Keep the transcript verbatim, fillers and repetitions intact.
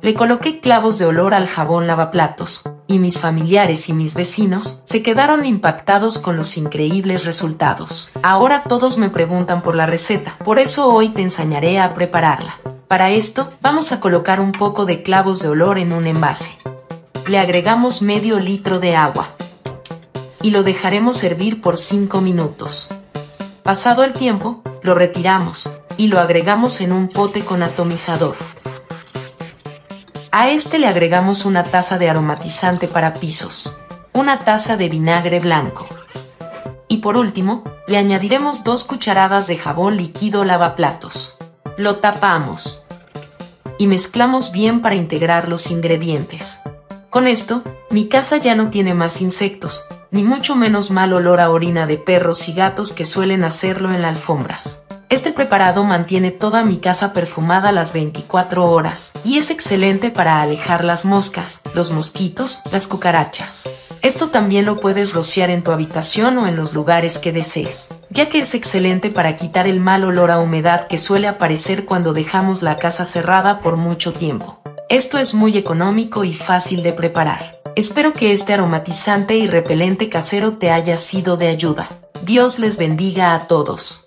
Le coloqué clavos de olor al jabón lavaplatos, y mis familiares y mis vecinos se quedaron impactados con los increíbles resultados. Ahora todos me preguntan por la receta, por eso hoy te enseñaré a prepararla. Para esto, vamos a colocar un poco de clavos de olor en un envase. Le agregamos medio litro de agua y lo dejaremos hervir por cinco minutos. Pasado el tiempo, lo retiramos y lo agregamos en un pote con atomizador. A este le agregamos una taza de aromatizante para pisos, una taza de vinagre blanco y por último, le añadiremos dos cucharadas de jabón líquido lavaplatos. Lo tapamos y mezclamos bien para integrar los ingredientes. Con esto, mi casa ya no tiene más insectos, ni mucho menos mal olor a orina de perros y gatos que suelen hacerlo en las alfombras. Este preparado mantiene toda mi casa perfumada las veinticuatro horas y es excelente para alejar las moscas, los mosquitos, las cucarachas. Esto también lo puedes rociar en tu habitación o en los lugares que desees, ya que es excelente para quitar el mal olor a humedad que suele aparecer cuando dejamos la casa cerrada por mucho tiempo. Esto es muy económico y fácil de preparar. Espero que este aromatizante y repelente casero te haya sido de ayuda. Dios les bendiga a todos.